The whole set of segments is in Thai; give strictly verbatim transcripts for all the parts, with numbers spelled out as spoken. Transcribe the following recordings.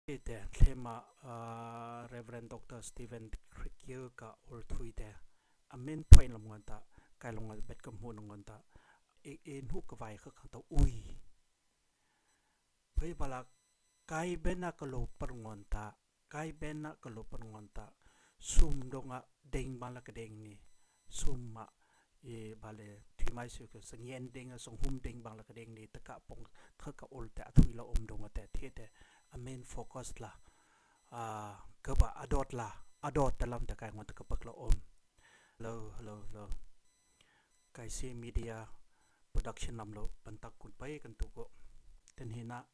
แต่เทมาเอ่อ Reverend ดร Stephen Crick กับ All Three แต่อเมนพอยลงกันตากายลงกันเบ็ดกับหูลงกันตาเอ็นหุกไว้เขาขังตาอุ้ยเพื่อบลักกายเบนักโลปรงกันตากายเบนักโลปรงกันตาซุ่มดงะเด้งบาลักเด้งนี่ซุ่มมาเอบาเลที่ไม่สุกสังเกตเด้งส่งหุ่มเด้งบางลักเด้งนี่ตะกะปงเธอกับโอลแต่ทุยละอมดงแต่เทแต่อเมนโฟกัสละอ่าก็บ่าอดอดละอดอดแต่ลำตะกายมันตะกะปักละอมเลอเลอเลอไกซีมีเดียโปรดักชันนำโลบันตักกุนไปกันตุก็เต็นหินะ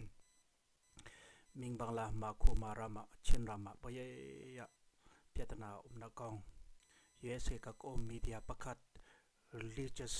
มิงบางละมาคูมารามาเชนรามาไปยะเปียตนาอุมนักกอง ยู เอส เอ กับอมมีเดียประคัด religious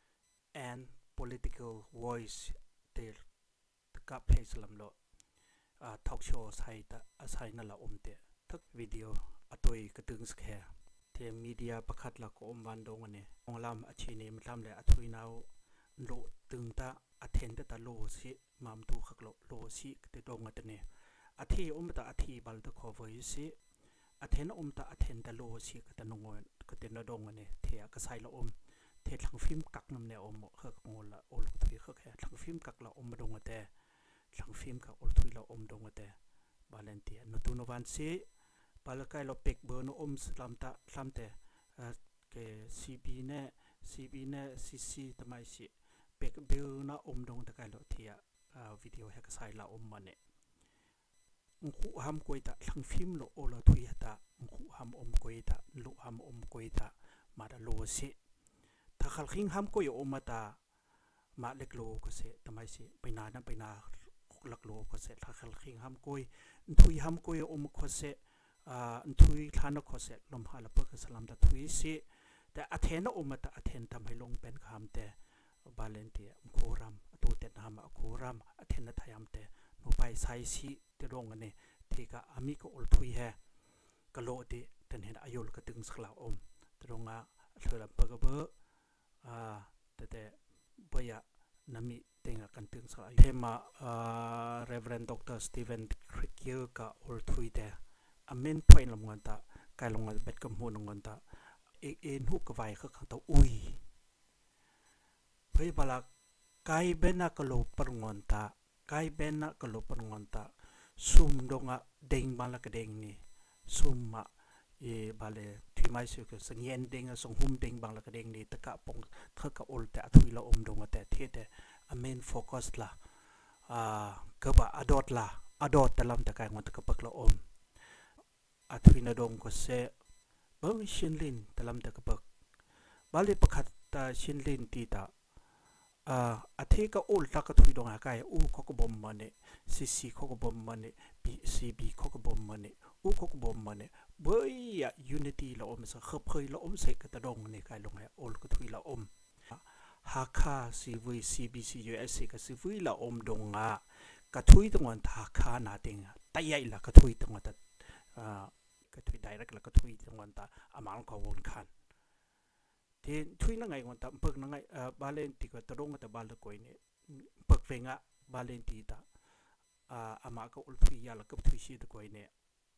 and political voice เตอร์ตะกับเพจลำโลอ่าทอล์กโชว์ใส่ตะอาศัยนั่นละอมเตะทักวิดีโออัตวยกระตึงสแคร์เทมีเดียประคัดละก็อมวันดงอันนี้องลำอาชีนี้มันลำเลยอัตวยนาวโลตึงตาอัเทนตะโลสิมามตูขักโลโลสิกระดงอันนี้อาทิอมตะอาทิบัลตะ cover สิอาเทนอมตะอาเทนตะโลสิกระนงอนกระเตนระดงอันนี้เทียกระใส่ละอมเททั้งฟิล์มกักน้ำเนอมเฮกงอละโอลทุยเฮกแค่ทั้งฟิล์มกักละอมมาดงอันแต่ทั้งฟิล์มกับโอลทุยละอมดงอันแต่บาเลนเตียนตุนวันสิบาลกายเราเป็กเบอร์นอมลำตะลำแต่เกซีบีเน่ซีบีเน่ซีซีทำไมสิเป็กเบอร์นอมดงตะกายเราเทียวิดีโอเฮกใส่ละอมมันเนี่ยมุขหามกวยตาทั้งฟิล์มโลโอลทุยตามุขหามอมกวยตาลุหามอมกวยตามาดาโลสิถ้าขัลขิงหามกวยอมมาตามาเล็กโลก็เสทำไมสิไปนานั่นไปนาหลักโลก็เสถ้าขัลขิงหามกวยทุยหามกวยอมก็เสทุยทานก็เสลมหาลเปิกสลัมตาทุยสิแต่อาเทนอมมาตาอาเทนทำให้ลงเป็นคำแต่บาเลนเตียโครัมตัวเต็นหามโครัมอาเทนนัทยามแต่โนไปไซซีเตรงกันเนี่ยที่ก็อามิก็อุลทุยแฮกะโลดิแต่เห็นอายุลก็ตึงสลาอมตรงอ่ะเธอลำเปิกเบอร์อ่าแต่แต่บอยนามิเต็งกันตึงสลาเทมาอ่า Reverend ดร Stephen Crick กับอุลทุยแต่อเมนพอยลงกันตากายลงกันเบ็ดกับหูลงกันตาเอ็นหุกไว้เขาขังตาอุ้ยเพื่อบลักกายเบนักโลปรงกันตากายเบนักโลปรงกันตาซุ่มดงะเด้งบาลักเด้งนี่ซุ่มมาเอบาเลที่ไม่สุกสังเกตเด้งส่งหุ่มเด้งบางลักเด้งนี่ตะกะปงเธอกับโอลแต่ทุยละอมดงแต่เทแต่อเมนโฟกัสละอ่าก็บ่าอดอดละอดอดแต่ลำตะกายมันตะกะปักละอมอาทุยนาดงก็เสบางชินลินแต่ลำตะกะปักบาลีประคัตตาชินลินตีตาอ่าอาทิก็อุลตะก็ทุยดงหากายอูเขาก็บ่มมันเนี่ยซีซีเขาก็บ่มมันเนี่ยบีซีบีเขาก็บ่มมันเนี่ยอูเขาก็บ่มมันเนี่ยเบย์อะยูนิตี้ละอมสักเคยละอมเสกตะดงเนี่ยกายลงให้อุลก็ทุยละอมฮาคาซีวีซีบีซียูเอสก็ซีวีละอมดงอ่ะก็ทุยตรงวันฮาคาหนาติงแต่ใหญ่ละก็ทุยตรงวันแต่อ่าก็ทุยได้แล้วก็ทุยตรงวันแต่อามังก็วนคันที่ทุยนั่งไงวันแต่เพิกนั่งไงเอ่อบาเลนติก็ตะดงแต่บาลกวยเนี่ยเพิกเฟงะบาเลนติตาอ่าอามาก็อุลทุยยาละก็ทุยชีตะกวยเนี่ย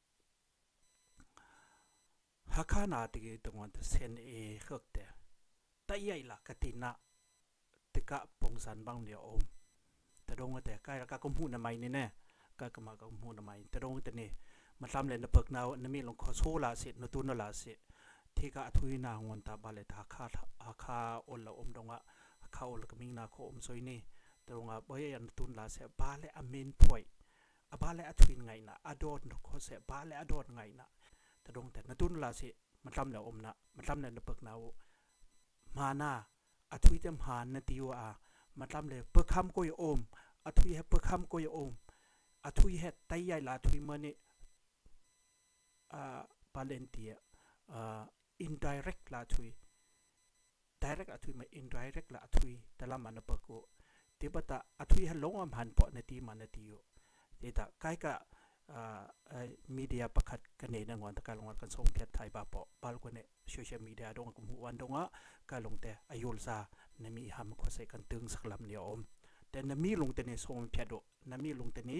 ฮักขานาติกตรงวันแต่เซนเอเฮกแต่แต่ใหญ่ละกตินะติกะปงสันบางเดียวอมแต่ดงแต่ใกล้ละก็กมูนำไมนี่แน่ก็กมาก็มูนำไมแต่ดงแต่เนี่ยมันทำเลยนะเพิกนาวนั่นมีลงขอโซลาเสนตุนลาเสที่ก็ทุยนาวันตาบาเลตาคาอาคาอุลละอมดงะเขาอุลก็มิงนาโคอมซอยนี่ตรงอ่ะบ่ยันตุนลาเสบาเลอเมนพอยบาเลอทุยไงนะอดอนขอเสบาเลอดอนไงนะแต่ดงแต่นตุนลาเสมันทำแล้วอมนะมันทำเลยนะเพิกนาวมาหน้าอทุยเต็มหานนาติวอามันทำเลยเพิกคำก็ยอมอทุยให้เพิกคำก็ยอมอทุยให้ไตใหญ่ละอทุยมันนี่อ่าบาเลนเตียอ่า indirect ละทุย direct ละทุยมา indirect ละทุยแต่ละมันนะเพิกกูที่บัตรอทุยให้ลงอำหันปอนาทีมันนาทีอยู่ที่ตาใกล้กับมีเดียประคัดกันเองนะงอนตะการลงวันกันส่งเพียรไทยบาปบาลกวนเนี่ยโซเชียลมีเดียดงกุมหัววันดงอ่ะการลงแต่อายุลซาในมีหามก็ใส่กันตึงสักลำเดียวอมแต่นมีลงแต่เนี่ยส่งเพียรโดนมีลงแต่นี้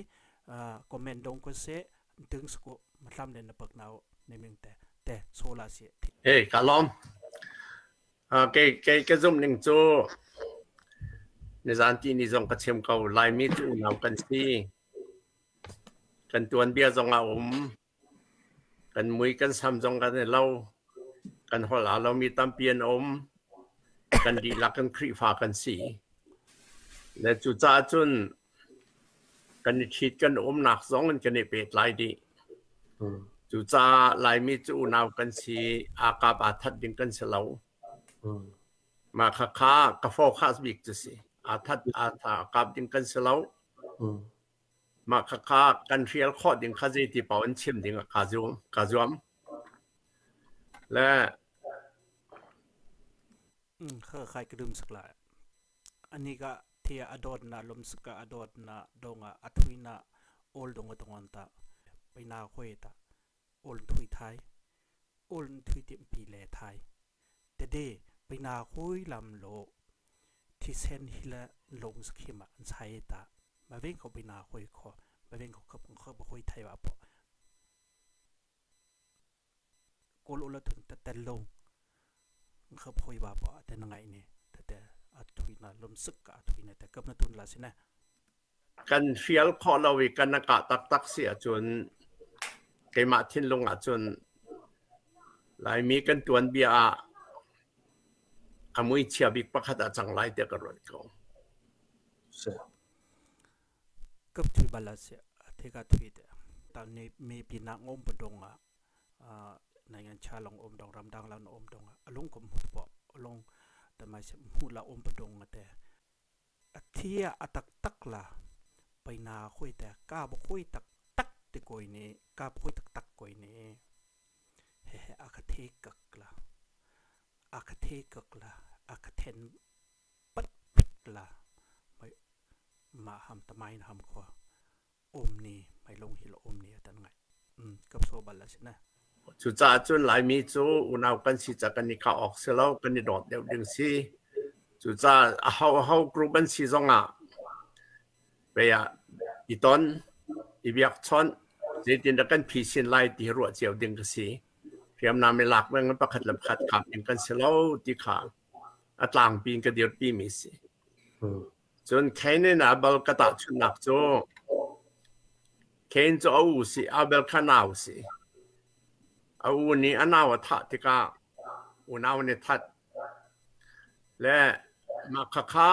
คอมเมนต์ดงก็เสถึงสกุมาทำเด่นนับหนาวในเมืองแต่แต่โซลาเสียเฮ้ยกาลอมอ่าเกเกเกซุ่มหนึ่งจูในสานที่นี่จงกระเทียมเขาลายมีจูนเอากันสิกันตัวนเบียจงเอาอมกันมุยกันซ้ำจงกันเล่ากันหัวหลาเรามีตำเปียนอมกันดีลักกันครีฟ้ากันสีและจุจ้าจุนกันคิดกันอมหนักสองกันกันเป็ดลายดีจุจ้าลายมีจูนเอากันสีอากาบอาทัดดึงกันเสลามาค้าค้ากระโฟกัสบิกจุสิอาทัดอาทากาบดึงกันเสลามาค้าค้ากันเรียลข้อดึงข้าจีที่ป่าวันชิมดึงกาจวมกาจวมและอืมเคยใครกระดุมสักหลายอันนี้ก็เทียอดอนนะลมสกาอดอนนะดงอ่ะอัทุยนะโอลดงตรงวันตาไปนาคุยตาโอลทุยไทยโอลทุยเต็มปีแลไทยแต่เดไปนาคุยลำโลที่เซนฮิละลงสกิมาอันใช้ตามาเว้งเขาไปนาคุยขอมาเว้งเขาเขาเขาไปคุยไทยว่าปะโกลละถึงแต่แต่ลงเขาคุยว่าปะแต่ยังไงเนี่ยแต่แต่อัทุยนะลมสกาอัทุยนะแต่กับนัตุนละสินะกันเฟียลข้อเราวิกันนักตักตักเสียจนเกมาทิ้งลงอ่ะจนหลายมีกันตัวนเบียอามุยเชียบิกประคัตจังไรเดียกันรถเขากับทุยบาลาเสียที่ก็ทุยเดียตอนนี้มีปีนักอมปดงอ่ะในงานชาลงอมดองรำดังแล้วอมดงอ่ะลงกับหุดปอลงแต่ไม่ใช่หุดละอมปดงแต่เทียอัตักตักละไปนาคุยแต่ก้าบคุยตักตักติโกยนี้ก้าบคุยตักตักโกยนี้เฮ้อาคาเทกักละอาคาเทกักละอาคาเทนปัดปิดละไม่มาทำทำไมนะทำขวาอมนี้ไม่ลงหิลอมนี้แต่ไงอืมกับโซบัลละสินะจุดจ้าจุดหลายมีจูอุณากันสิจากกันนี่ข้าออกเสแล้วกันนี่โดดเดี่ยวดึงสิจุดจ้าเขาเขากรุ๊ปกันสิจงอ่ะไปอ่ะอีตอนอีเบียกชอนเจดินกันพิชินไล่ที่รัวเจียวดึงกันสิเพียงนำไม่หลักเมื่อกันประคัดลำคัดขับดึงกันเสแล้วที่ขาอัตลางปีนกันเดียวปีมีสิจนแค่นี้นะเบลกระตัดชุนหนักจูแค่จะเอาสิเอาเบลขนาวสิเอาวันนี้อันาวทัดที่ก้าวันนาวเนี่ยทัดและมาค้าค้า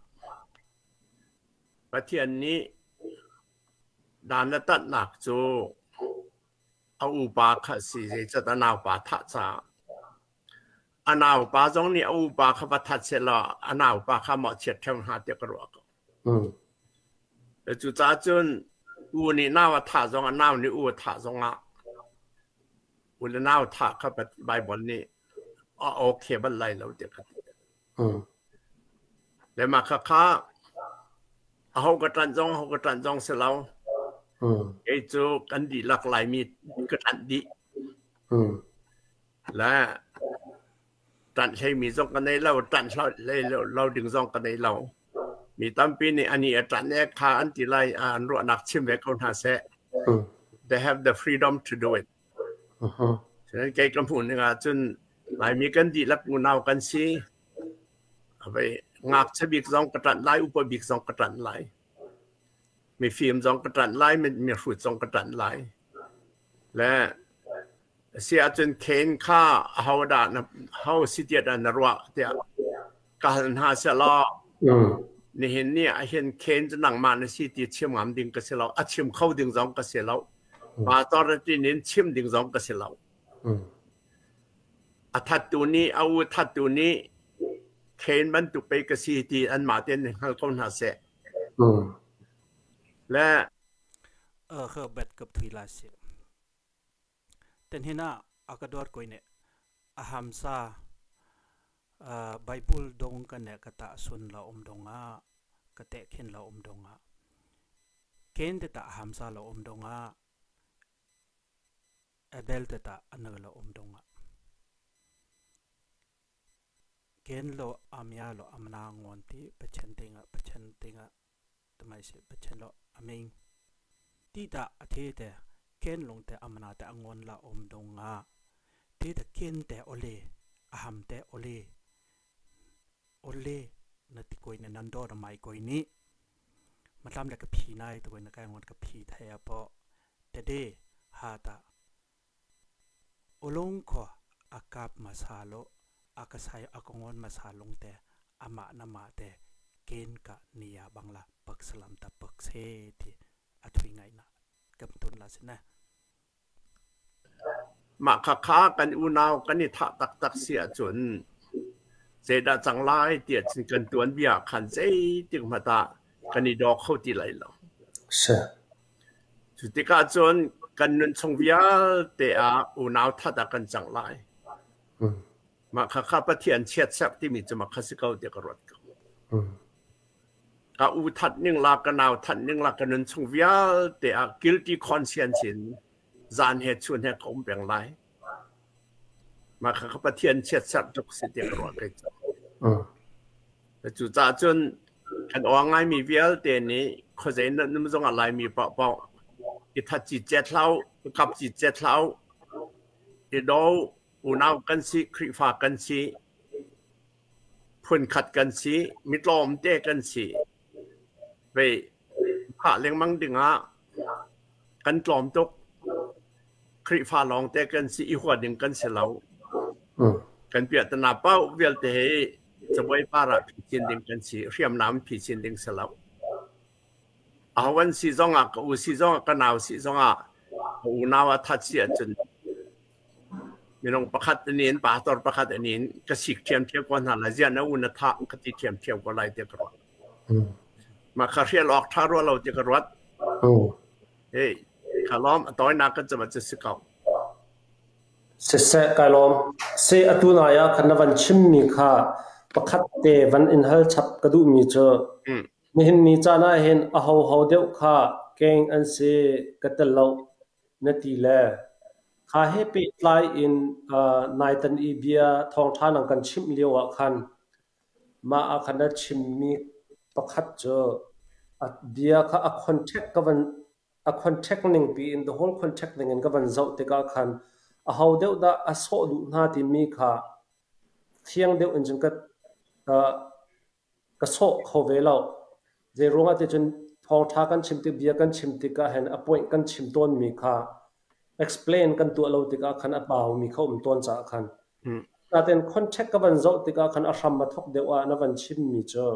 ประเทศนี้ดานตัดหนักจูเอาอุปาคสิจะตัดนาวปาทัดซาอันาวปาจงนี้เอาอุปาขบัทัดเสร็จแล้วอันาวปาขมาเช็ดเท่าหาเดียกรัวก็แล้วจุดจ้าจนวันนี้นาวทัดจงอันาวนี้อุปทัดจงอ่ะวันนี้นาวทัดขบัดใบบนนี้อ๋อโอเคบันไลแล้วเดียกันแล้วมาค้าค้าเขาก็ตันจงเขาก็ตันจงเสร็จแล้วไอ้จูกันดีหลากหลายมีก็ตันดีและตันใช้มีจงกันในเราตันเราเราเราดึงจงกันในเรามีตั้มปีนี้อันนี้ตันเนี่ยค่าอันที่ไรอันรู้นักชิมเวกคนหาเส they have the freedom to do it ฉะนั้นแกกำพูนเนี่ยจนหลายมีกันดีหลักงูนาวกันสิเอาไปงักจะบิกจงกระตันไล่อุปบิกจงกระตันไล่มีฟิล์มจงกระตันไล่มีมีฝุ่นจงกระตันไล่และเสียจนเข็นข้าเฮาด่านเฮาสิเดียดนรัวเดียการหาเสลอนี่เห็นเนี่ยเห็นเข็นจะนั่งมาในสิเดียเชื่อมงามดิ่งกระเสลออาเชื่อมเข้าดิ่งจงกระเสลอปาตอนที่นี้เชื่อมดิ่งจงกระเสลออาทัดตัวนี้เอาทัดตัวนี้เข็นมันตุไปกระสีตีอันมาเต้นให้คนหาเสและเออคือเบ็ดกับทุยลาเสียแต่ที่น่าอากาศดอดกุยเนี่ยอาหามซาไบเบิลดงกันเนี่ยกตะสุนละอมดงอ่ะกตะเข็นละอมดงอ่ะเข็นแต่ตะอาหามซาละอมดงอ่ะเอเบลแต่ตะอันนั้นละอมดงอ่ะเข็นละอามยาละอามนางวันที่ประชันติงอ่ะประชันติงอ่ะทำไมสิประชันละอามิงที่ตาเทเตเคนลงแต่อมนาแต่องวนละอมดงอาที่ตะเคนแต่โอเลอาหมแต่โอเลโอเลนัดที่กอยนันโดรไม่กอยนี้มาทำแต่กับผีนายตัวกอยนักการงวนกับผีไทยพอแต่เดฮาตาโอลงขออากาบมาซาโลอากาศัยอากงวนมาซาลงแต่อามานามาแต่เกณฑ์กะนิยาบังละปักสลัมตาปักเซที่อัตวิไงนะกับตุนลาสินะมาค้าค้ากันอุณาวกันนี่ทักตักตักเสียจนเจดาจังไล่เดียดกันตัวเบียขันเจติกมาตากันนี่ดอกเข้าที่ไหลแล้วใช่จุดที่การจนกันนุนชงเบียเตะอุณาวทัดกันจังไล่มาค้าค้าประเทียนเชียดแซบที่มีจะมาคัสเกาเดียกรถกันก็อุทัดนึงลากันเอาทัดนึงลากันนุนชงเบียเตะ guilty conscience จานเหตุชวนให้เขาเปลี่ยนไรมาข้าพเทียนเช็ดสัตว์ทุกสิ่งอย่างรอดเลยแต่จุดจ้าจนกันอ่างไงมีเวลเตนี้เขาจะนั่นนั่นต้องอะไรมีเปล่าเปล่าอีทัดจีเจ็ดเท้ากับจีเจ็ดเท้าอีดูอุณาวกันสิคริฟ้ากันสิพุ่นขัดกันสิมิตรลมเตะกันสิไปผ่าเลี้ยงมังดึงอ่ะกันกลอมตกคริฟ้าลองแต่กันสิอีหัวดึงกันเสลากันเปียตนาเป้าเวลเตะจะไว้ปาระพิจินดึงกันสิเรียมน้ำพิจินดึงเสลาเอาวันสิจงอ่ะกูสิจงอ่ะกันเอาสิจงอ่ะกูน่าวทัดเสียจนมีน้องประคัดนี้ป่าตอร์ประคัดนี้ก็สิเทียมเทียมกันหาละเจียนอุณท่าก็ติเทียมเทียมกันไรเดียกรวดมาคาเรียลอกท่ารัวเราเดียกรวดเฮ้ยขล้อมตอนนักก็จะมาจะสึกเอาเสเสกล้อมเสอตุนายาขันวันชิมมีค่ะประคัดเตวันอินฮัลชับกระดูมีเจอมีเห็นมีจานาเห็นอาหาวหาวเดียวค่ะเก่งอันเสกระตลาวนาทีแลข้าให้ปิดไลน์อินนายตันอีเบียทองทานังกันชิมเลียวขันมาอาขันนัดชิมมีประคัดเจออัดเบียค่ะอักคอนแทคกับวัน a contacting be in the whole contacting and govern zau te ka khan a how deu da a so du na ti mi kha thiang deu in jing ka ka so kho ve lo je ronga te chen thong tha kan chim te bia kan chim te ka hen a point kan chim ton mi kha explain kan tu lo te ka khan a baw mi kha um ton cha khan ta ten contact ka van zau te ka khan a ram ma thok deu a na van chim mi cho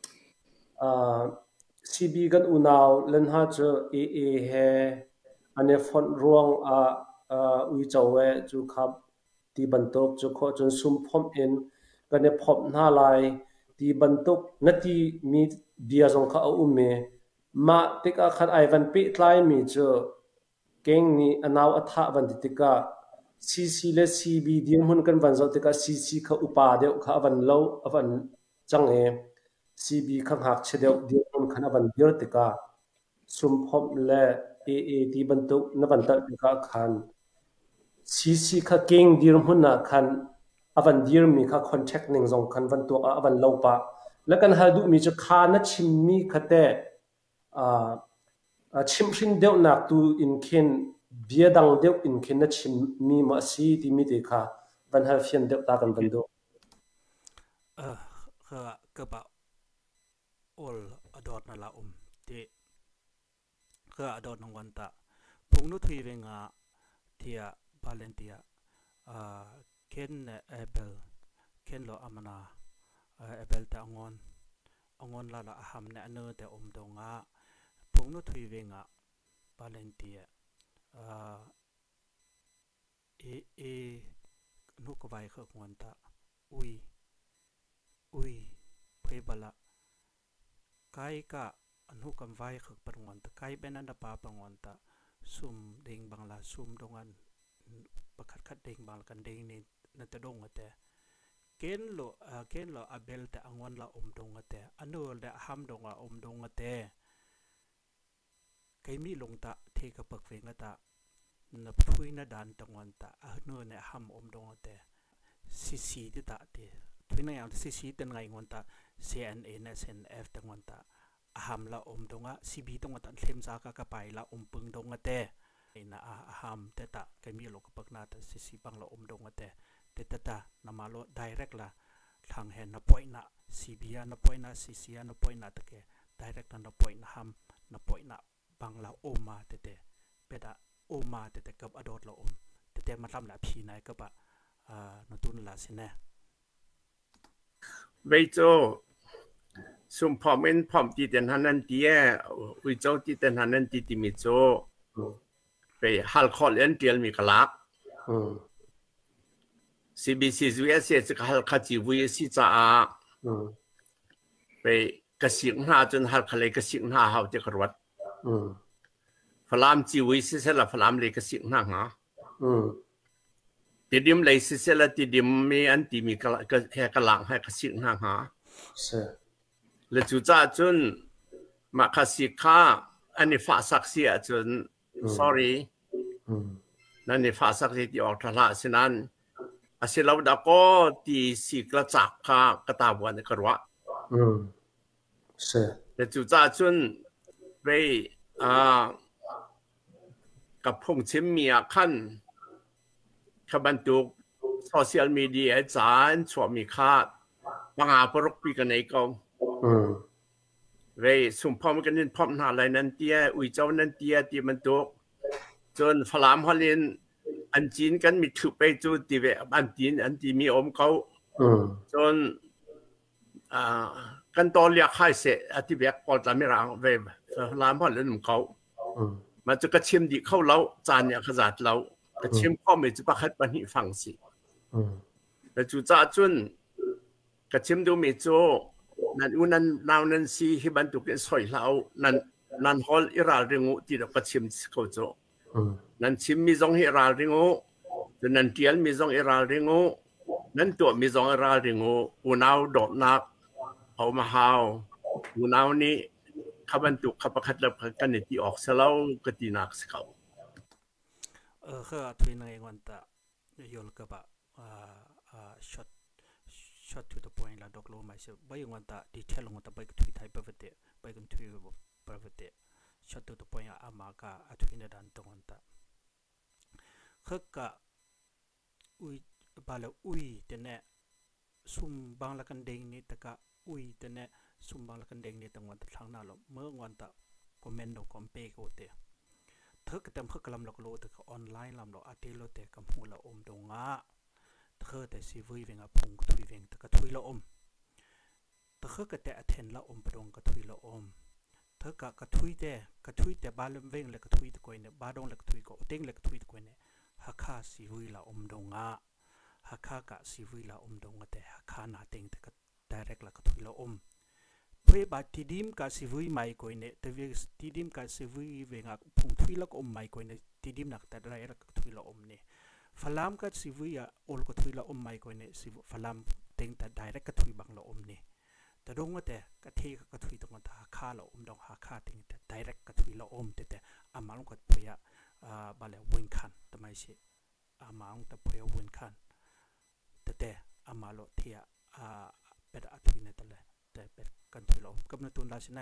aซีบีกันอุณาวเล่นหาเจอเอเอเฮอันนี้ฟอนร่วงอ่าอ่าวิจาวะจูครับที่บรรทุกจูขอจนซุ่มพร้อมเอ็นกันเนี่ยพบหน้าลายที่บรรทุกนาทีมีเบียร์สงเขาอุ้มเมมาติกาขันไอวันปิดไลน์มีเจอเก่งนี่อนาวอัฐวันติกาซีซีและซีบีดีมหุ่นกันวันเจ้าติกาซีซีเขาอุปาเดียวเขาวันเล่าวันจังเอซีบีข้างหักเฉดียวเดียวคนขันวันเดียวติกาสมพบและเอเอที่บรรทุกนวันตัดติกาขันซีซีข้าเก่งดีรุ่มหุ่นน่ะขันวันเดียวมีข้าคอนแทคหนึ่งสองขันวันตัววันเล่าปะแล้วกันหาดูมีจะขานัดชิมมีขัดแต่อ่าชิมชินเดียวนักตูอินเคนเบียดังเดียวอินเคนนัดชิมมีมาซีที่มีติกาวันหาเฟียนเดียวตากันวันดูเออคือก็แบบโอลอดอดนั่นละอมเตะคืออดอดนงวันตะพุงนุทวีเวงาเทียบาเลนเตียอ่าเคนเอเบลเคนโลอามานาเอเบลแต่องอนองอนละละอาหามเนเนอแต่อมดงาพุงนุทวีเวงาบาเลนเตียอ่าเอเอนุกไว้คืองวันตะอุยอุยเพย์บละไกก็อนุกรรมไว้คือปรวันตะไกเป็นอันดับปรวันตะซุ่มเด้งบางละซุ่มดงอันประคัดคัดเด้งบางกันเด้งนี่นั่นจะดงแต่เกณฑ์โลเกณฑ์โลอาเบลแต่อังวันละอมดงแต่อันนู้นแต่ห้ามดงละอมดงแต่ไกมีลงตะเทกับปักเวงตะนับทุยนัดดันตะวันตะอันนู้นเนี่ยห้ามอมดงแต่ซีซีที่ตะเตทุยนั่งอย่างซีซีเป็นไงวันตะ ซี เอ็น เอ เอส เอ็น เอฟ ตะวันตะหามละอมตรงอ่ะซีบีตรงอ่ะตันเข็มซากะกะไปละอมปึงตรงอ่ะเตะนะหามเตตะก็มีโลกปักนาแต่ซีซีบังละอมตรงอ่ะเตะเตตะตะนามาโล direct ละทางเห็นนับปอยนะซีบีนับปอยนะซีซีนับปอยนะตะเก direct นับปอยนะหามนับปอยนะบังละอมมาเตเตเปดะอมมาเตเตกับอดอดละอมเตเตมาทำละพีนายก็ปะอ่านตุนละสินะเวโจสุมพอมเอ็นพอมตีเต็นหันนันตีเอวิโจตีเต็นหันนันตีติมิโจไปฮัลคอลเอ็นเตียลมีกลักซีบีซีซูเอสเอสก็ฮัลคาจิวุยสิจ้าไปกระสิงหน้าจนฮัลคาเลกระสิงหน้าเขาจะกระวัดฟลามจิวุยสิเสละฟลามเลยกระสิงหน้าหาติดิมเลยสิเสละติดิมมีอันตีมีกระก็แค่กระหลังให้กระสิงหน้าหาและจุจ้าจนมาคาสิก้าอันนี้ฝาสักเสียจน sorry นั่นนี่ฝาสักเสียที่ออกทละสินั้นอาศัยเราดาก็ที่สิกระจักข้ากระตาบวนกระวะและจุจ้าจนไปอ่ากับพงชิมมีขั้นขบันตุกโซเชียลมีเดียจานสวมีค่าบางอาปรกปีกันในกองเว้สุ่มพร้อมกันนี่พร้อมหาอะไรนั่นเตี้ยอุ้ยเจ้านั่นเตี้ยที่มันตุกจนฝรั่งฮอลแลนด์อันจีนกันมีถือไปจูตีเวอันจีนอันที่มีอมเขาจนอ่ากันตอนเรียกให้เสร็จอธิเบกปอดลามิรังเวฝรั่งฮอลแลนด์เขามันจะกระเทียมดีเข้าเล้าจานเนี่ยขจัดเล้ากระเทียมข้อไม่จะประคัดปัญหาฟังสิแต่จู่จ้าจนกระเทียมดูไม่โจนั่นอุนันนาวนันซีที่บรรทุกสอยเล้านั่นนั่นฮอลอิราเริงุที่เรากระเทียมเขาโจนั่นชิมมีซองอิราเริงุจนนั่นเทียนมีซองอิราเริงุนั่นตัวมีซองอิราเริงุอุนาวดอกนักเอามาหาวอุนาวนี้ขบันตุกขบักขัดแล้วกันนี่ที่ออกเสลากตีนักสเขาเออคือทุยในวันตะยอลกับอ่าอ่าช็อตช็อต to the point ละดอกโลไม่ใช่ใบวันตะดีเทลลงวันตะใบกันทุยไทยประเวทใบกันทุยประเวทช็อต to the point อ่ะมากะทุยในด้านตรงวันตะคือกะอุยบาลอุยเตเนี่ยซุ่มบางละกันเด้งนี่ตะกะอุยเตเนี่ยซุ่มบางละกันเด้งนี่ตั้งวันตะทางนั้นหรอเมื่อวันตะคอมเมนต์ดอกคอมเปกโอเตเธอก็เต็มเพื่อกำลังหลอกโลแต่ก็ออนไลน์ลำหลอกอาทิตย์โลแต่กำหูละอมดงอ่ะเธอแต่ซีวีเวงอ่ะพงทุยเวงแต่ก็ทุยละอมเธอก็แต่อเทนละอมประดงก็ทุยละอมเธอก็กระทุยแต่กระทุยแต่บ้านเวงเลยกระทุยตะกวยเนี่ยบ้านดงเลยกระทุยก็เด้งเลยกระทุยตะกวยเนี่ยฮักข้าซีวีละอมดงอ่ะฮักข้ากะซีวีละอมดงแต่ฮักข้าหน้าเต็งแต่ก็ได้แรกละกระทุยละอมเพื่อบาทีดิมกับซีวีไม่ก่อยเนี่ยแต่เวทีดิมกับซีวีเวงอ่ะพงทุยละก็อมไม่ก่อยเนี่ยทีดิมนักแต่ได้ละก็ทุยละอมเนี่ยฟลามกับซีวีอ่ะโอลก็ทุยละอมไม่ก่อยเนี่ยซีฟลามเต็งแต่ได้ละก็ทุยบังละอมเนี่ยแต่ดงว่าแต่กะเทก็ทุยตรงนั้นหาค่าละอมดองหาค่าเต็งแต่ได้ละก็ทุยละอมแต่แต่อามาลงก็พยาอ่าบาเลยวินคันแต่ไม่ใช่อามาลงแต่พยาวินคันแต่แต่อามาลเทียอ่าเป็นอัทุยเนี่ยแต่ละแต่เป็นกันทุยละอมกับนัตุนลาสินะ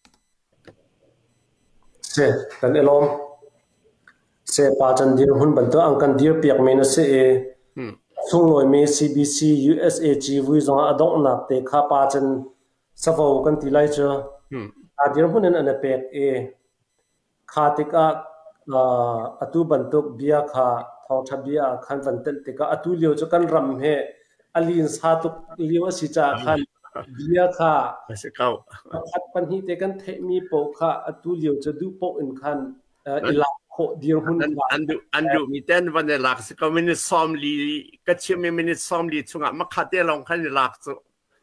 เสกันเอลอมเสปาจันดีร์หุ่นบันตัวอังกันดีร์เปียกเมนเสเอสุ่งหน่วยเมซีบีซี ยู เอส เอ จีวิจงอดองนักเตะข้าปาจันสฟาวกันทีไรเจออาดีร์หุ่นนั้นอันเป็กเอข้าติกาอัตุบันตุกเบียข้าทองทับเบียขันวันเตติกาอัตุเลียวจะกันรำเฮอลินสาตุเลียวสิจ่าขันเบียข้าขัดปัญหาเตกันเทมีโปข้าอัตุเลียวจะดูโปอินขันอิลาโคดีร์หุ่นอันดูอันดูมีแต่วันเดลักส์ก็มินิซอมลีก็เชื่อมีมินิซอมลีช่วงมาขัดเดลองขันลักส์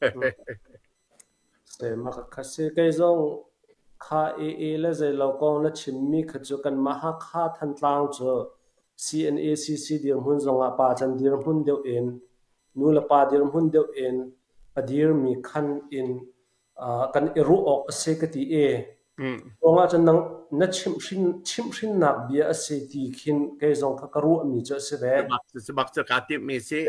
เสมาคัสเซก็ยงข้าเอเอและใจเราก็นัดชิมมีขจุกันมหาข้าทันตางเจอ ซี เอ็น เอ ซี ซี ดีร์หุ่นจงอาปาจันดีร์หุ่นเดียวเอ็นนูละปาดีร์หุ่นเดียวเอ็นอดีร์มีขันอินกันเอรุออกเซกตีเอตรงอาจจะนั่งนัดชิมชิมชิมชิมนักเบียเซตีขินก็ยงข้ากรู้มีเจอเสเวบักจะบักจะการติมีสิ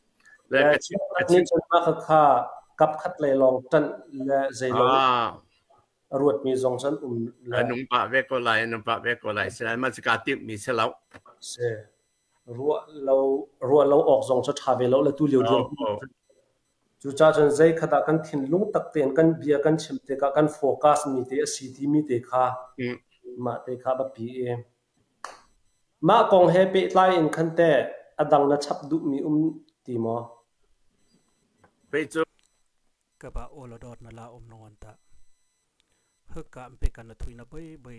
และชิมนี่จะมาข้ากับขัดเลยลองจันและใจลองรวดมีสองชั้นอุ้มแล้วนุ่มปะเวกไลนุ่มปะเวกไลฉะนั้นมันจะการติดมีเสแล้วเสรัวเรารัวเราออกสองชั้นชาเวลแล้วตู้เลี้ยวเดียวจูจ้าจนใจขดากันทิ้งลุงตักเตียนกันเบียกันชิมเตะกันโฟกัสมีเตะสีที่มีเตะขามาเตะขาแบบพีเอมากองเฮเปไลน์คันเตะอดังนัชับดุมีอุ้มตีมอไปจูกบะโอลดอดนาลาอมนอนตาเฮกะเปกันทุยนะเบยเบย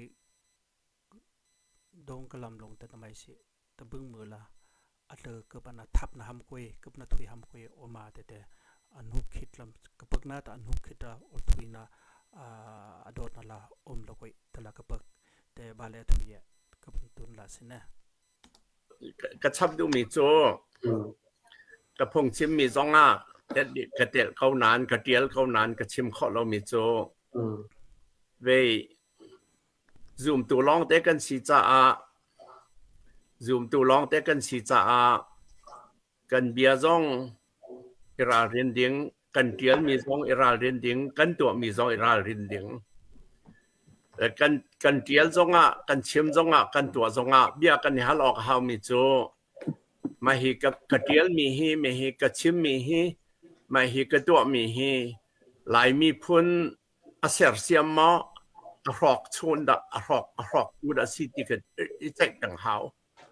ดงกลำลงแต่ทำไมสิตะบึงมือละอัดเลยกบะนะทับนะฮัมกุยกบนะทุยฮัมกุยออกมาแต่แต่อันหุกคิดลำกบกนาแต่อันหุกคิดละอทุยนะอดอดนาลาอมละกุยแต่ละกบกแต่บาเลทุยกบตุนละสินะกระชับดูมีโจกระพงชิมมีสองอ่ะเด็ดกระเตลเขานานกระเตียลเขานานกระชิมเขาเรามีโจเว้ยซูมตัวลองเตกันสีจ้าซูมตัวลองเตกันสีจ้ากันเบียร์ซองอิราเรนดิ้งกันเตียลมีซองอิราเรนดิ้งกันตัวมีซองอิราเรนดิ้งแต่กันกันเตียลซองอ่ะกันชิมซองอ่ะกันตัวซองอ่ะเบียกันฮัลออกฮาวมีโจมาฮีกับกระเตียลมีฮีมาฮีกับชิมมีฮีมาฮีกับตัวมีฮีหลายมีพุ่นอาเซียเซียมมอรอกชนดักรอกรอกอุดาสิติกันอีเจ็กดังเฮา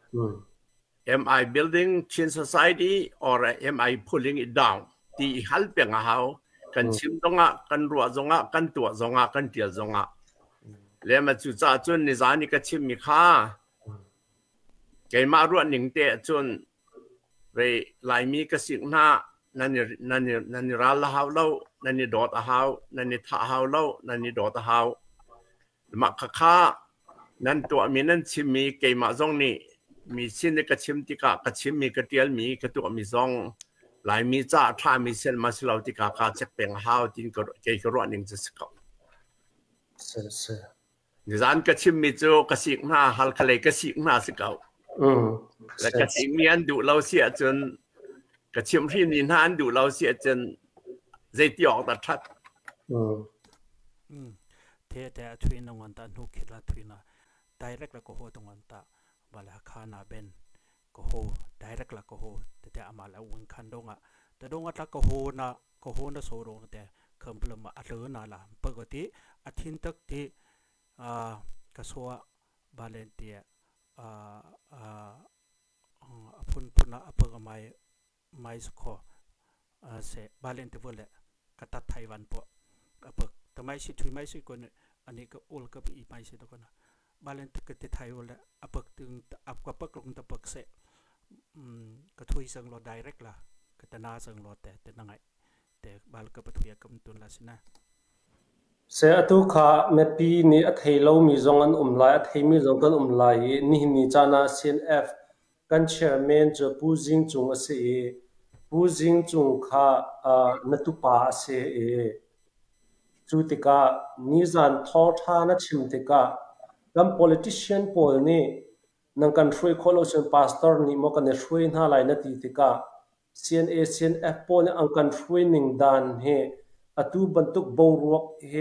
Am I building change society or am I pulling it down ที่ฮัลเปียงเฮากันชิมตรงอ่ะกันรัวตรงอ่ะกันตัวตรงอ่ะกันเตียตรงอ่ะแล้วมาจุดจ้าจนในสานี่ก็ชิมมีค่าเกี่ยมารัวหนึ่งเตะจนไปหลายมีกสิกหน้านั่นนี่นั่นนี่นั่นนี่รัลฮาวเล่านั่นนี่ดอทฮาวนั่นนี่ท่าฮาวเล่านั่นนี่ดอทฮาวมาค่าค่านั่นตัวมีนั่นชิมมีเกี่ยมาซองนี่มีชิ้นนี้ก็ชิมติกะก็ชิมมีกระเทียมมีกระตัวมีซองหลายมีจ้าท่ามีเส้นมาสลาวติกะกาเช็คเป็นฮาวจินก็เกี่ยกรัวหนึ่งจะสกัดเสือเสือนี่ร้านก็ชิมมีโจกสิกหน้าฮัลทะเลกสิกหน้าสกัดแล้วกสิกมีอันดูเราเสียจนกระชิมที่นินฮันดูเราเสียจนใจตีออกตัดทัดอืมเทแต่ทวีนงวันตานุคิดละทวีนะไดเรกละก็โหตงวันตาบาลาคานาเบนก็โหไดเรกละก็โหแต่แต่อามาละวันคันดงอ่ะแต่ดงอัตละก็โหนะก็โหนะโซโรงแต่เคิมเปลมาอัตเลนาละปกติอาทิตย์ตักที่อ่ากระทรวงบาเลนเตียอ่าอ่าพุ่นพุ่นนะอเปิกไม่ไม่สกอเสบาเลนเตเวลเลยกตัดไต้หวันปะอเปิกทำไมสิทุยไม่สิคนอันนี้ก็อุลก็อีไม่สิตัวคนนะบาเลนต์ก็ติดไทยวันละอเปิกถึงอับกับปักลงตะเปิกเสก็ทุยสังโลได้เร็กละก็ตนาสังโลแต่แต่นั่งไงแต่บาลก็ปทุยกำตุนละสินะเสียตุขาเมื่อปีนี้อัฐเฮโลมีจงอันอุ้มลายอัฐเฮมีจงกันอุ้มลายนี่นี่จานา ซี เอ็น เอฟ กันเชื่อเมนจะปูจิงจงเสียปูจิงจงข้าอ่านตุปาเสียจุติกานิจันทอทานะชิมติกากัม politician พอลนี่นังกันช่วยคนเราเช่น pastor นี่มันกันช่วยน่าไล่นาทีติกา ซี เอ็น เอ ซี เอ็น เอฟ พอลนี่อังกันช่วยหนึ่งด้านเฮอตูบรรทุกบาวรวกเฮ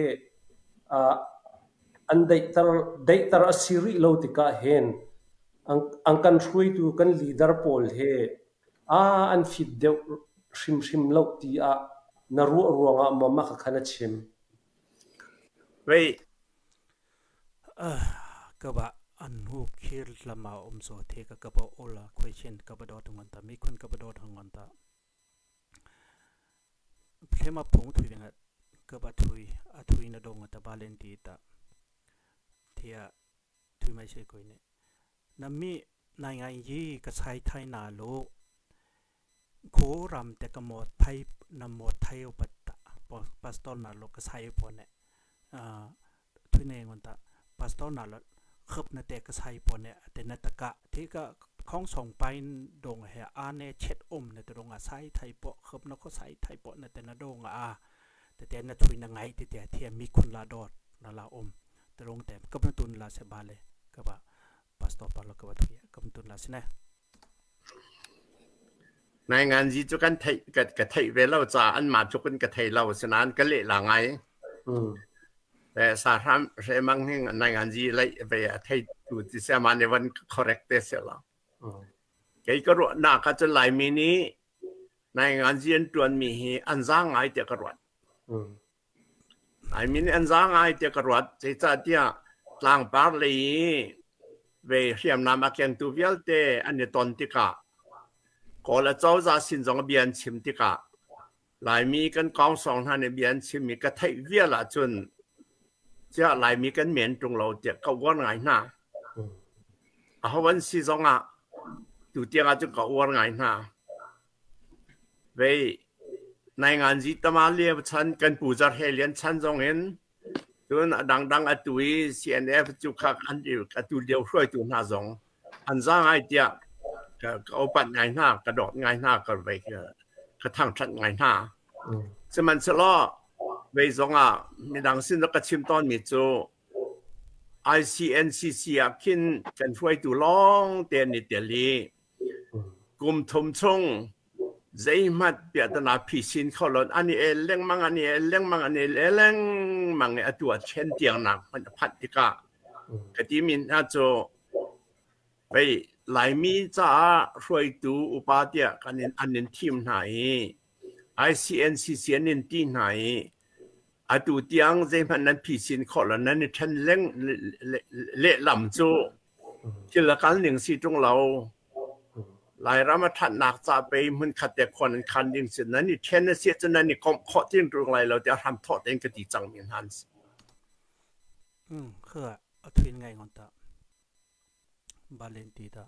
อันได้ตระได้ตระสิริโลติกาเฮนอังอังกันช่วยตัวกัน leader พอลเฮอ่าอันฟิดเดวชิมชิมโลตีอ่ะนรัวรัวงะมามาขนาดชิมเว้ยเออก็ว่าอันหูคิดละมาอมโซเทกกับว่าโอละคุยเช่นกับดอทงวันตามีคนกับดอทงวันตาเพลมาพงถุยเนี่ยกับถุยอัถุยนดงตาบาเลนตีตาเทียถุยไม่ใช่คุยเนี่ยนั่นมีนายไงยี่ก็ใช้ไทยนาโลโครำแต่ก็หมดไทยนำหมดไทยอุปตะปัสตอนนาโลก็ใช้พอเนี่ยทุยเนงวันตาปัสตอนนาโลขับนาเตก็ใช้พอเนี่ยแต่นาตะกะที่ก็ข้องส่งไปดงเฮียอาเนเช็ดอมเนี่ยแต่ดงอาใช้ไทยปะขับนักก็ใช้ไทยปะเนี่ยแต่นาดงอาแต่แต่นาทุยนางไงที่แต่เทียมมีคนลาดอดนาลาอมแต่ดงแต่ก็เป็นตุนลาเซบาเลยก็ว่าปัสตอปาลก็ว่าทุยก็เป็นตุนลาสินะในงานจีจุกันไทยกับกับไทยเวลาจะอันมาจุกันกับไทยเราสนานก็เละหลังไงแต่แต่สาธารณเรื่องมังหิงในงานจีเลยไปให้ดูที่เสียมาในวัน correct เสียแล้วแกก็รู้นักก็จะหลายมินิในงานจีนตัวมีอันซ่างไอเดียกรวดไอมินิอันซ่างไอเดียกรวดจะจะเดียกลางปาร์ลีเวเรียมนามาเกียงตูเวลเตอันนี้ตอนที่กะก็ละเจ้าจะสินจงเบียนชิมที่กะหลายมีกันกองสองท่านในเบียนชิมมีกระไทยเวียละจนจะหลายมีกันเหม็นตรงเราเด็กก็ว่าไงนะเอาวันสี่สองอ่ะดูเดียกจะก็ว่าไงนะเว้ในงานจีตมาเลียบฉันกันปูจาเฮเลียนฉันจงเห็นตัวดังดังอัตุย ซี เอ็น เอฟ จุกอันเดียวอัตุเดียวช่วยตัวน่าจงอันซ่าไอเดียก็เอาปัดไงหน้ากระโดดไงหน้าก็ไปกระทั่งชัดไงหน้าสมันสล้อเวจงอ่ะมีดังสิ้นแล้วก็ชิมตอนมีโจ ไอ ซี เอ็น ซี ซี อ่ะขึ้นกันช่วยตัวล้องเตียนนิเตลีกลุ่มทมชงใจมัดเปียตนาพิชินเขาหล่นอันนี้เอเล่งมังอันนี้เอเล่งมังอันนี้เอเล่งมังไอตัวเช่นเตียงหนักมันพัดติกากะทิมินอาโจไปหลายมีจ้าช่วยดูอุปาเดียกันอันนี้ทีมไหน ไอ ซี เอ็น ซี ซี นินที่ไหนอาตูเตียงใจมันนั้นพิชินเขาหล่นนั้นฉันเล่งเละลำโจที่ละกันหนึ่งสี่ตรงเราหลายรามาทันนักจะไปมันขัดแต่คนคันยิ่งสิ่งนั้นนี่เช่นนั้นเสียจนนั้นนี่ก็ข้อที่ตรงไรเราจะทำทอดเองก็ดีจังมีฮันส์อืมคือเอาทวินไงก่อนตาบาเลนตีตา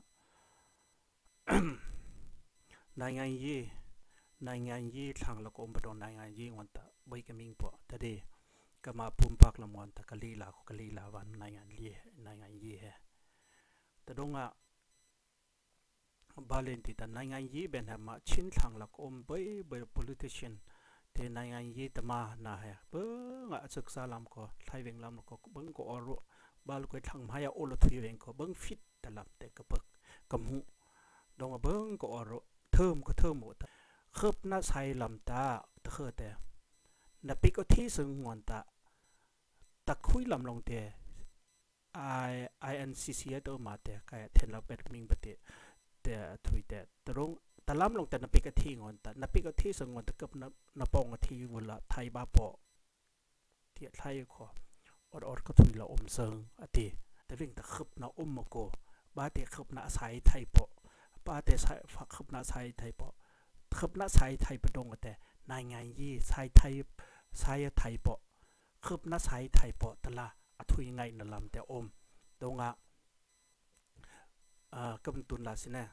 ในงานยี่ในงานยี่ทางละก็อมไปโดนในงานยี่ก่อนตาใบกระมิงปะแต่ดีก็มาพุ่มพักละมอนตะกะลีลาก็กะลีลาวันในงานยี่ในงานยี่เฮแต่ดงอ่ะบาเลนติตาในงานยี่เป็นเหมาชินทางละก็อมไปไป politician แต่ในงานยี่ตมาหน้าเฮเบิ้งอ่ะศึกษาลำก็ไทยเวงลำก็เบิ้งก็อรุบาลก็ทางมายาโอลทีเวงก็เบิ้งฟิตตลอดแต่ก็เบิกกำหูดงเบิ้งก็อรุเทิมก็เทิมหมดคืบหน้าใส่ลำตาตะเคแต่นับปีก็ที่ซึ่งงอนตาตะคุยลำลงเตะไอไอเอ็นซีซีตัวมาเตะใครเทนเราเป็นมิงปฏิแต่ถุยแต่ตรงตะล้ำลงแต่นับปีก็ที่งอนตานับปีก็ที่ซึ่งงอนตะกับนับนับปองก็ที่เวลาไทยบ้าปอเทียไทยขออดอดก็ถุยเราอมเซิงอติแต่วิ่งตะคืบน้าอมมาโกบ้าเตะคืบน้าใส่ไทยปอบ้าเตะใส่ฝักคืบน้าใส่ไทยปอคืบน้าใส่ไทยเป็นดงแต่นายไงยี่ใส่ไทยใส่ไทยปอคืบน้าใส่ไทยปอตละถุยไงนั่นลำแต่อมตรงอ่ะอ่ากำตุนลาสินะ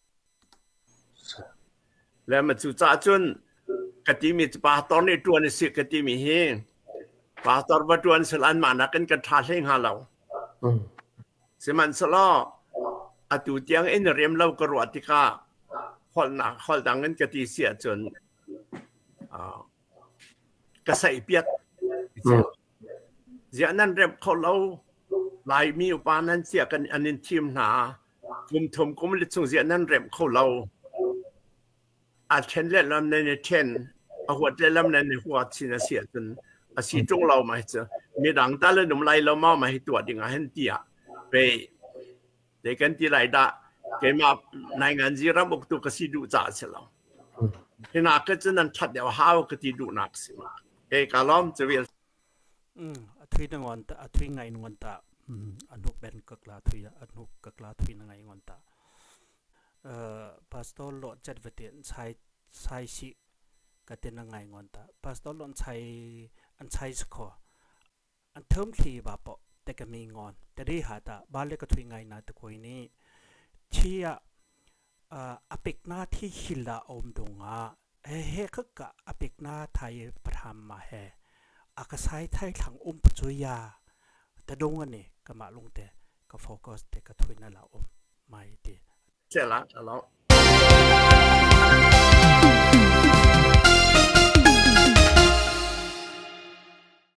แล้วมันจุจ้าจนกติมีปาตอนนี้ตัวนี้สิกติมีเฮปาตอนว่าตัวนี้สลันมานักกันกันทาเล่งหาเราสิมันสล้ออตูเตียงเอ็นเรียมเรากระวดที่ก้าคนหนักคนดังนั้นกติเสียจนอ่ากระใสเปียกเสียนั่นเรียบเขาเราหลายมีอุปานั้นเสียกันอันนี้ทีมหนากลุ่มทมกุมลิส่งเสียนั่นเรียบเขาเราอาเช่นเล่นลำในในเช่นเอาหัวเล่นลำในในหัวสินะเสียจนอาชีจงเรามาเจอมีดังตาเลยหนุ่มไล่เราเมามาให้ตัวดิ่งให้เตี้ยไปเด็กกันที่ไรด่าเกี่ยมาในงานจีรับบุกตัวก็สิดูจ่าเสียแล้วที่นักก็จะนั่นชัดเดียวหาว่าก็ที่ดูนักสิมาเอกาล้อมจะเวียนอืมอทุยนงอนตาอทุยไงนงอนตาอืมอนุเป็นกกลาทุยอนุกกลาทุยนไงงอนตาเอ่อพาสตอลโลจัดเวทีใช้ใช้สิก็เต็นไงงอนตาพาสตอลโลใช้อันใช้สกออันเทิมทีบาปแต่ก็มีงอนแต่ได้หาตาบ้านเล็กก็ทุยไงนะตะคุยนี้เชี่ยอ่าอภิกนาที่หิลาอมดงอ่ะเฮ้เฮ้ก็กะอภิกนาไทยประทามมาเฮอากาศไทยทางอุ้มปัจจุยาแต่ดงอันนี้ก็มาลงแต่ก็โฟกัสแต่ก็ทุยนั่นแหละอมไม่ดีเสร็จแล้วแล้ว